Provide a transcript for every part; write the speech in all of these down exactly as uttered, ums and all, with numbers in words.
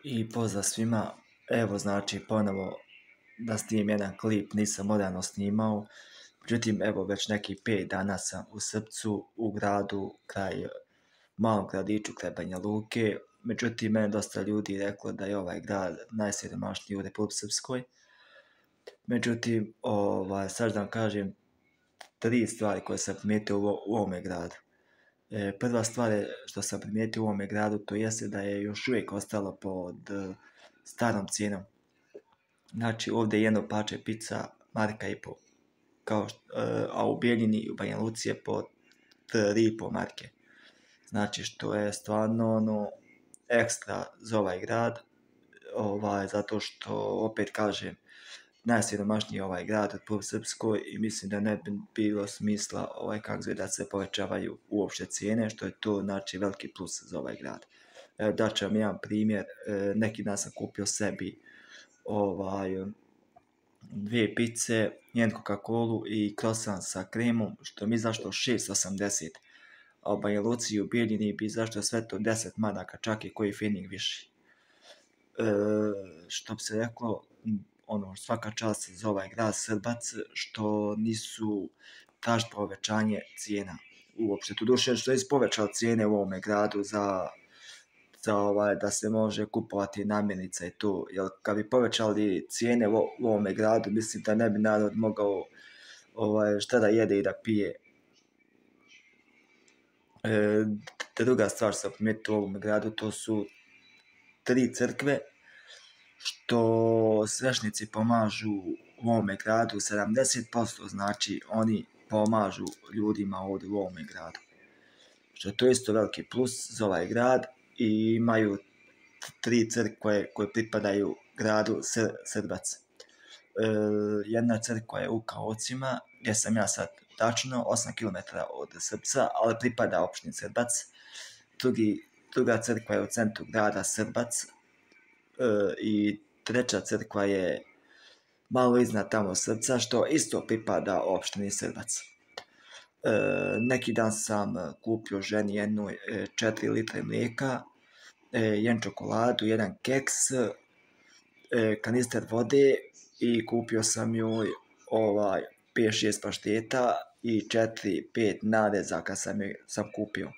I pozdrav svima, evo znači ponovo da snimim jedan klip, nisam odavno snimao, međutim evo već nekih pet dana sam u Srpcu, u gradu, kraj malom gradiću kraj Banja Luke, međutim meni dosta ljudi reklo da je ovaj grad najsiromašniji u Republici Srpskoj, međutim ovaj, sad da vam kažem tri stvari koje sam primijetio u, u ovome gradu. E, prva stvar je što sam primijetio u ovome gradu, to jeste da je još uvijek ostalo pod e, starom cijenom. Znači ovdje je jedno pače pizza marka i po, kao što, e, a u Bijeljini i u Banja Luci je po tri i po marke. Znači što je stvarno ono ekstra za ovaj grad, ovaj, zato što opet kažem najsiromašniji ovaj grad u Srpskoj i mislim da ne bi bilo smisla ovaj, kako zove, da se povećavaju uopšte cijene, što je to znači veliki plus za ovaj grad. Evo daću vam jedan primjer, e, neki dan sam kupio sebi ovaj, dvije pice, jednu Coca-Colu i croissant sa kremom, što mi izašlo šest osamdeset, a u Banja Luci i u Bijeljini bi izašlo sve to deset maraka, čak i koji fening viši. E, što bi se reklo, ono, svaka čast za ovaj grad Srbac što nisu tražili povećanje cijena uopšte. Tu duše što je povećali cijene u ovome gradu za, za ovaj, da se može kupovati namirnica i to. Jer kad bi povećali cijene u, u ovome gradu, mislim da ne bi narod mogao ovaj, šta da jede i da pije. E, druga stvar što sam primijetio u ovome gradu, to su tri crkve, što svešnici pomažu u ovome gradu, sedamdeset posto znači oni pomažu ljudima ovdje u ovome gradu. Što je to isto veliki plus za ovaj grad i imaju tri crkve koje pripadaju gradu Srbac. E, jedna crkva je u Kaocima, gdje sam ja sad tačno, osam kilometara od Srpca, ali pripada opštini Srbac. Drugi, druga crkva je u centru grada Srbac, E, i treća crkva je malo iznad tamo Srpca, što isto pripada opštini Srbac. E, neki dan sam kupio ženi jednu e, četiri litre mlijeka, e, jedan čokoladu, jedan keks, e, kanister vode i kupio sam joj ovaj, pet šest pašteta i četiri pet narezaka sam, sam kupio.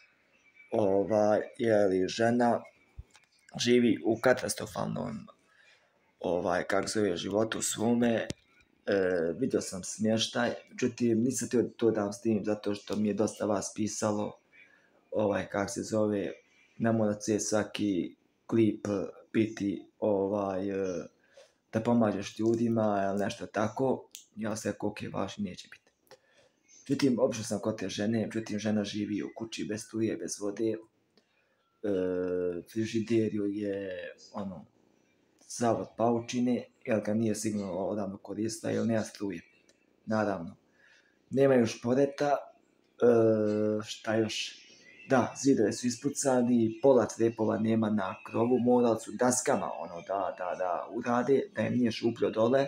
Ovaj, jeli, žena živi u katastrofalnom ovaj, kako zove, životu svome, e, vidio sam smještaj, međutim nisam htio to da vam snimim zato što mi je dosta vas pisalo, ovaj, kako se zove, ne mora se svaki klip biti ovaj, e, da pomažeš ljudima ili nešto tako, ja se rekao, ok, važno neće biti. Međutim, obišao sam kod te žene, međutim žena živi u kući bez struje, bez vode, Uh, frižideriju je ono zavod paučine, jer ga nije sigurno odavno koristila, jer nema struje. Naravno. Nema još poreta, uh, šta još? Da, zidove su ispucani, pola trepova nema na krovu, morali su daskama ono da, da, da urade, da im nije šupljo dole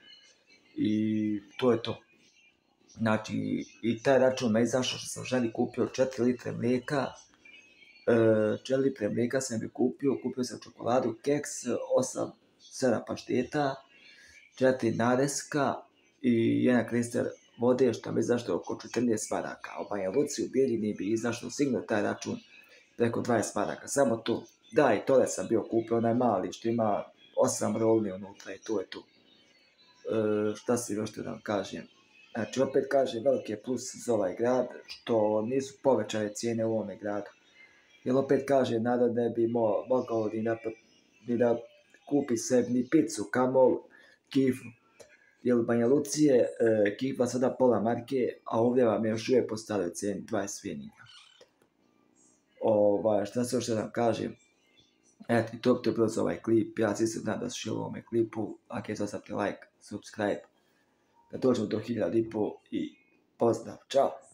i to je to. Znači, i taj račun me izašao što sam ženi kupio četiri litre mlijeka, četiri litre mlijeka sam bi kupio, kupio sam čokoladu, keks, osam sedam pašteta, četiri nareska i jedan kanister vode, što mi izašlo oko četrnaest maraka. A u Banja Luci u Bijeljini bi izašlo sigurno taj račun preko dvadeset maraka, samo to. Da, i tole sam bio kupio, onaj mali što ima osam rolni unutra i to je to. E, šta se još da vam kažem? Znači, opet kažem, veliki je plus za ovaj grad, što nisu povećane cijene u ovome gradu. Jer opet kaže, narod ne bi mo, mogao ni da, ni da kupi sebi ni picu, kamol, kifu. Jer u Banja Luci je e, kifa sada pola marke, a ovdje vam je još uvijek po staroj cijeni dvadeset feninga. Ovaj, šta se još da vam kažem? Eto, to bi to bilo za ovaj klip. Ja se nadam da su u ovome klipu. Ako je to stavite like, subscribe. Da dođemo do hiljadu i po i pozdrav. Ćao!